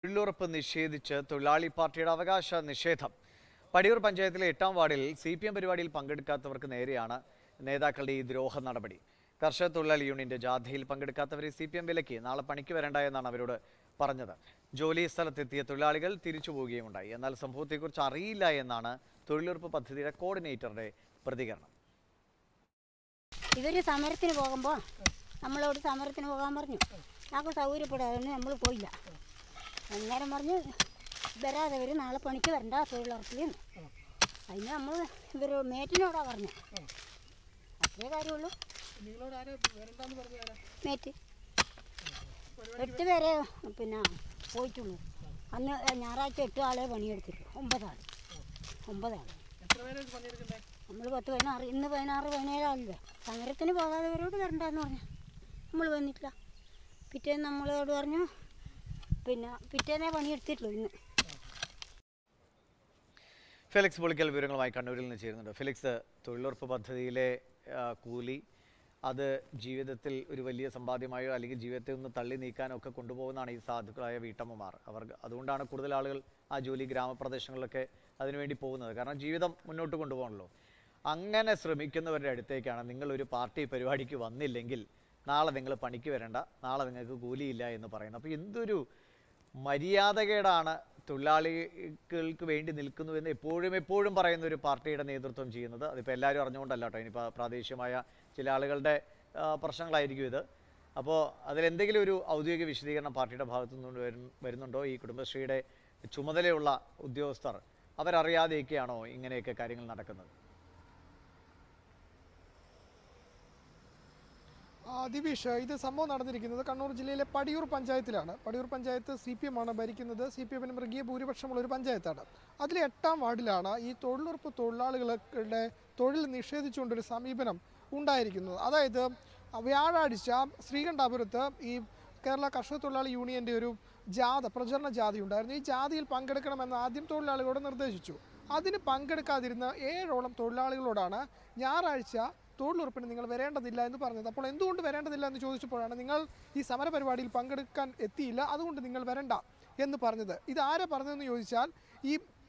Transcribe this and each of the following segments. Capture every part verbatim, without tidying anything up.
തൊഴിലുറപ്പ് നിഷേധിച്ച് തൊഴിലാളി പാർട്ടിയുടെ അവകാശ നിഷേധം. പടിയൂർ പഞ്ചായത്തിലെ എട്ടാം വാർഡിൽ സി പി എം പരിപാടിയിൽ പങ്കെടുക്കാത്തവർക്ക് നേരെയാണ് നേതാക്കളുടെ ഈ ദ്രോഹ നടപടി. കർഷക തൊഴിലാളി യൂണിയന്റെ ജാഥയിൽ പങ്കെടുക്കാത്തവരെ സി പി എം വിലക്കി നാളെ പണിക്ക് വരണ്ട എന്നാണ് അവരോട് പറഞ്ഞത്. ജോലി സ്ഥലത്തെത്തിയ തൊഴിലാളികൾ തിരിച്ചു പോവുകയുമുണ്ടായി. എന്നാൽ സംഭവത്തെക്കുറിച്ച് അറിയില്ല എന്നാണ് തൊഴിലുറപ്പ് പദ്ധതിയുടെ കോർഡിനേറ്ററുടെ പ്രതികരണം. ഇവർ സമരത്തിന് പോകുമ്പോൾ നമ്മളോട് സമരത്തിന് പോകാൻ പറഞ്ഞു. ഞങ്ങൾക്ക് സൗകര്യപ്പെടാതെ നമ്മൾ പോയില്ല. അന്നേരം പറഞ്ഞ് വരാതെ വരും, നാളെ പണിക്ക് വരണ്ട തൊഴിലുറപ്പിൽ. അതിന് നമ്മൾ ഇവർ മേറ്റിനോടാ പറഞ്ഞു. അത്രേ കാര്യമുള്ളൂ. മേറ്റ് എട്ട് പേരെ പിന്നെ പോയിട്ടുള്ളൂ. അന്ന് ഞായറാഴ്ച എട്ട് ആളെ പണിയെടുത്തിട്ടുള്ളൂ. ഒമ്പതാൾ ഒമ്പതാൾ നമ്മൾ പത്ത് പതിനാറ് ഇന്ന് പതിനാറ് പതിനേഴാളില്ലേ. സമരത്തിന് പോകാത്തവരോട് വരണ്ടെന്ന് പറഞ്ഞു. നമ്മൾ വന്നിട്ടില്ല. പിറ്റേന്ന് നമ്മളോട് പറഞ്ഞു പിന്നെ പിറ്റേന്നേ പണിയെടുത്തിട്ടുള്ളൂ. ഇന്ന് ഫെലിക്സ് പൊളിക്കൽ വിവരങ്ങളുമായി കണ്ണൂരിൽ നിന്ന് ചേരുന്നുണ്ട്. ഫെലിക്സ്, തൊഴിലുറപ്പ് പദ്ധതിയിലെ കൂലി അത് ജീവിതത്തിൽ ഒരു വലിയ സമ്പാദ്യമായോ അല്ലെങ്കിൽ ജീവിതത്തെ ഒന്ന് തള്ളി നീക്കാനോ ഒക്കെ കൊണ്ടുപോകുന്നതാണ് ഈ സാധുക്കളായ വീട്ടമ്മമാർ. അവർ അതുകൊണ്ടാണ് കൂടുതൽ ആളുകൾ ആ ജോലി ഗ്രാമപ്രദേശങ്ങളിലൊക്കെ അതിനുവേണ്ടി പോകുന്നത്. കാരണം ജീവിതം മുന്നോട്ട് കൊണ്ടുപോകണമല്ലോ. അങ്ങനെ ശ്രമിക്കുന്നവരുടെ അടുത്തേക്കാണ് നിങ്ങളൊരു പാർട്ടി പരിപാടിക്ക് വന്നില്ലെങ്കിൽ നാളെ നിങ്ങൾ പണിക്ക് വരണ്ട, നാളെ നിങ്ങൾക്ക് കൂലിയില്ല എന്ന് പറയുന്നത്. അപ്പോൾ എന്തൊരു മര്യാദകേടാണ് തൊഴിലാളികൾക്ക് വേണ്ടി നിൽക്കുന്നുവെന്ന് എപ്പോഴും എപ്പോഴും പറയുന്ന ഒരു പാർട്ടിയുടെ നേതൃത്വം ചെയ്യുന്നത്. അതിപ്പോൾ എല്ലാവരും അറിഞ്ഞുകൊണ്ടല്ല കേട്ടോ. ഇനിയിപ്പോൾ പ്രാദേശികമായ ചില ആളുകളുടെ പ്രശ്നങ്ങളായിരിക്കും ഇത്. അപ്പോൾ അതിലെന്തെങ്കിലും ഒരു ഔദ്യോഗിക വിശദീകരണം പാർട്ടിയുടെ ഭാഗത്തു നിന്ന് വരുന്നുണ്ടോ? ഈ കുടുംബശ്രീയുടെ ചുമതലയുള്ള ഉദ്യോഗസ്ഥർ അവരറിയാതെയൊക്കെയാണോ ഇങ്ങനെയൊക്കെ കാര്യങ്ങൾ നടക്കുന്നത്? ദിവിഷ്, ഇത് സംഭവം നടന്നിരിക്കുന്നത് കണ്ണൂർ ജില്ലയിലെ പടിയൂർ പഞ്ചായത്തിലാണ്. Padiyoor panchayat C P M ആണ് ഭരിക്കുന്നത്. സി പി എമ്മിന് മൃഗീയ ഭൂരിപക്ഷമുള്ള ഒരു പഞ്ചായത്താണ്. അതിലെ എട്ടാം വാർഡിലാണ് ഈ തൊഴിലുറപ്പ് തൊഴിലാളികളുടെ തൊഴിൽ നിഷേധിച്ചുകൊണ്ടൊരു സമീപനം ഉണ്ടായിരിക്കുന്നത്. അതായത് വ്യാഴാഴ്ച ശ്രീകണ്ഠാപുരത്ത് ഈ കേരള കർഷക തൊഴിലാളി യൂണിയൻ്റെ ഒരു ജാഥ, പ്രചരണ ജാഥയുണ്ടായിരുന്നു. ഈ ജാഥയിൽ പങ്കെടുക്കണമെന്ന് ആദ്യം തൊഴിലാളികളോട് നിർദ്ദേശിച്ചു. അതിന് പങ്കെടുക്കാതിരുന്ന ഏഴോളം തൊഴിലാളികളോടാണ് ഞായറാഴ്ച തൊഴിലുറപ്പിന് നിങ്ങൾ വരേണ്ടതില്ല എന്ന് പറഞ്ഞത്. അപ്പോൾ എന്തുകൊണ്ട് വരേണ്ടതില്ല എന്ന് ചോദിച്ചപ്പോഴാണ് നിങ്ങൾ ഈ സമരപരിപാടിയിൽ പങ്കെടുക്കാൻ എത്തിയില്ല, അതുകൊണ്ട് നിങ്ങൾ വരണ്ട എന്ന് പറഞ്ഞത്. ഇത് ആരാ പറഞ്ഞതെന്ന് ചോദിച്ചാൽ ഈ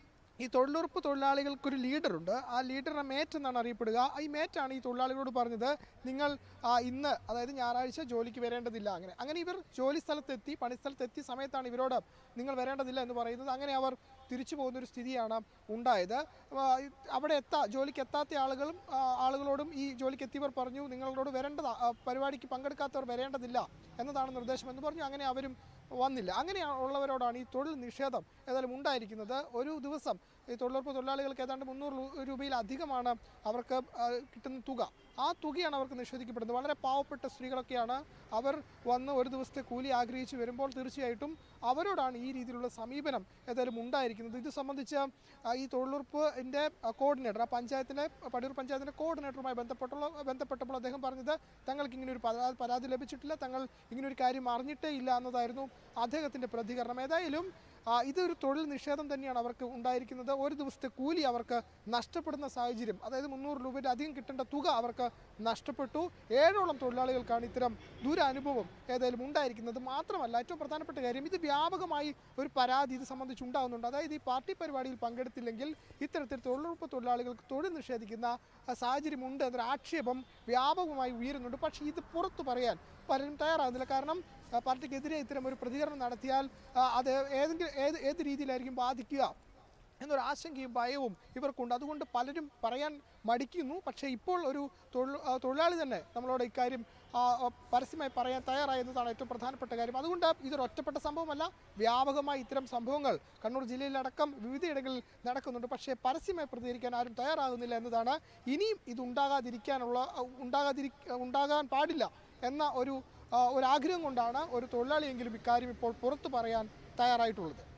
ഈ തൊഴിലുറപ്പ് തൊഴിലാളികൾക്കൊരു ലീഡറുണ്ട്. ആ ലീഡറിനെ മേറ്റ് എന്നാണ് അറിയപ്പെടുക. ഈ മേറ്റാണ് ഈ തൊഴിലാളികളോട് പറഞ്ഞത് നിങ്ങൾ ഇന്ന് അതായത് ഞായറാഴ്ച ജോലിക്ക് വരേണ്ടതില്ല. അങ്ങനെ അങ്ങനെ ഇവർ ജോലി സ്ഥലത്തെത്തി പണിസ്ഥലത്തെത്തിയ സമയത്താണ് ഇവരോട് നിങ്ങൾ വരേണ്ടതില്ല എന്ന് പറയുന്നത്. അങ്ങനെ അവർ തിരിച്ചു പോകുന്നൊരു സ്ഥിതിയാണ് ഉണ്ടായത്. അവിടെ എത്താ ജോലിക്ക് എത്താത്ത ആളുകളും ആളുകളോടും ഈ ജോലിക്ക് എത്തിയവർ പറഞ്ഞു നിങ്ങളോട് വരേണ്ടത് പരിപാടിക്ക് പങ്കെടുക്കാത്തവർ വരേണ്ടതില്ല എന്നതാണ് നിർദ്ദേശം എന്ന് പറഞ്ഞു. അങ്ങനെ അവരും വന്നില്ല. അങ്ങനെ ഉള്ളവരോടാണ് ഈ തൊഴിൽ നിഷേധം ഏതായാലും ഉണ്ടായിരിക്കുന്നത്. ഒരു ദിവസം ഈ തൊഴിലുറപ്പ് തൊഴിലാളികൾക്ക് ഏതാണ്ട് മുന്നൂറ് രൂപയിലധികമാണ് അവർക്ക് കിട്ടുന്ന തുക. ആ തുകയാണ് അവർക്ക് നിഷേധിക്കപ്പെടുന്നത്. വളരെ പാവപ്പെട്ട സ്ത്രീകളൊക്കെയാണ്. അവർ വന്ന് ഒരു ദിവസത്തെ കൂലി ആഗ്രഹിച്ച് വരുമ്പോൾ തീർച്ചയായിട്ടും അവരോടാണ് ഈ രീതിയിലുള്ള സമീപനം ഏതായാലും ഉണ്ടായിരിക്കുന്നത്. ഇത് സംബന്ധിച്ച് ഈ തൊഴിലുറപ്പിൻ്റെ കോർഡിനേറ്റർ, ആ പഞ്ചായത്തിലെ പടിയൂർ പഞ്ചായത്തിൻ്റെ കോർഡിനേറ്ററുമായി ബന്ധപ്പെട്ടുള്ള ബന്ധപ്പെട്ടപ്പോൾ അദ്ദേഹം പറഞ്ഞത് തങ്ങൾക്ക് ഇങ്ങനെയൊരു പരാതി ലഭിച്ചിട്ടില്ല, തങ്ങൾ ഇങ്ങനെയൊരു കാര്യം അറിഞ്ഞിട്ടേ ഇല്ല എന്നതായിരുന്നു അദ്ദേഹത്തിൻ്റെ പ്രതികരണം. ഏതായാലും ഇതൊരു തൊഴിൽ നിഷേധം തന്നെയാണ് അവർക്ക് ഉണ്ടായിരിക്കുന്നത്. ഒരു ദിവസത്തെ കൂലി അവർക്ക് നഷ്ടപ്പെടുന്ന സാഹചര്യം, അതായത് മുന്നൂറ് രൂപയുടെ അധികം കിട്ടേണ്ട തുക അവർക്ക് നഷ്ടപ്പെട്ടു. ഏഴോളം തൊഴിലാളികൾക്കാണ് ഇത്തരം ദുരനുഭവം ഏതായാലും ഉണ്ടായിരിക്കുന്നത്. മാത്രമല്ല ഏറ്റവും പ്രധാനപ്പെട്ട കാര്യം, ഇത് വ്യാപകമായി ഒരു പരാതി ഇത് സംബന്ധിച്ച് ഉണ്ടാകുന്നുണ്ട്. അതായത് ഈ പാർട്ടി പരിപാടിയിൽ പങ്കെടുത്തില്ലെങ്കിൽ ഇത്തരത്തിൽ തൊഴിലുറപ്പ് തൊഴിലാളികൾക്ക് തൊഴിൽ നിഷേധിക്കുന്ന സാഹചര്യമുണ്ട് എന്നൊരു ആക്ഷേപം വ്യാപകമായി ഉയരുന്നുണ്ട്. പക്ഷേ ഇത് പുറത്തു പറയാൻ പലരും തയ്യാറാകുന്നില്ല. കാരണം പാർട്ടിക്കെതിരെ ഇത്തരം ഒരു പ്രതികരണം നടത്തിയാൽ അത് ഏതെങ്കിലും ഏത് ഏത് രീതിയിലായിരിക്കും ബാധിക്കുക എന്നൊരു ആശങ്കയും ഭയവും ഇവർക്കുണ്ട്. അതുകൊണ്ട് പലരും പറയാൻ മടിക്കുന്നു. പക്ഷേ ഇപ്പോൾ ഒരു തൊഴിൽ തൊഴിലാളി തന്നെ നമ്മളോട് ഇക്കാര്യം പരസ്യമായി പറയാൻ തയ്യാറായെന്നതാണ് ഏറ്റവും പ്രധാനപ്പെട്ട കാര്യം. അതുകൊണ്ട് ഇതൊരു ഒറ്റപ്പെട്ട സംഭവമല്ല, വ്യാപകമായി ഇത്തരം സംഭവങ്ങൾ കണ്ണൂർ ജില്ലയിലടക്കം വിവിധയിടങ്ങളിൽ നടക്കുന്നുണ്ട്. പക്ഷേ പരസ്യമായി പ്രതികരിക്കാൻ ആരും തയ്യാറാകുന്നില്ല എന്നതാണ്. ഇനിയും ഇത് ഉണ്ടാകാതിരിക്കാനുള്ള ഉണ്ടാകാതിരി ഉണ്ടാകാൻ പാടില്ല എന്ന ഒരു ഒരാഗ്രഹം കൊണ്ടാണ് ഒരു തൊഴിലാളിയെങ്കിലും ഇക്കാര്യം ഇപ്പോൾ പുറത്തു പറയാൻ തയ്യാറായിട്ടുള്ളത്.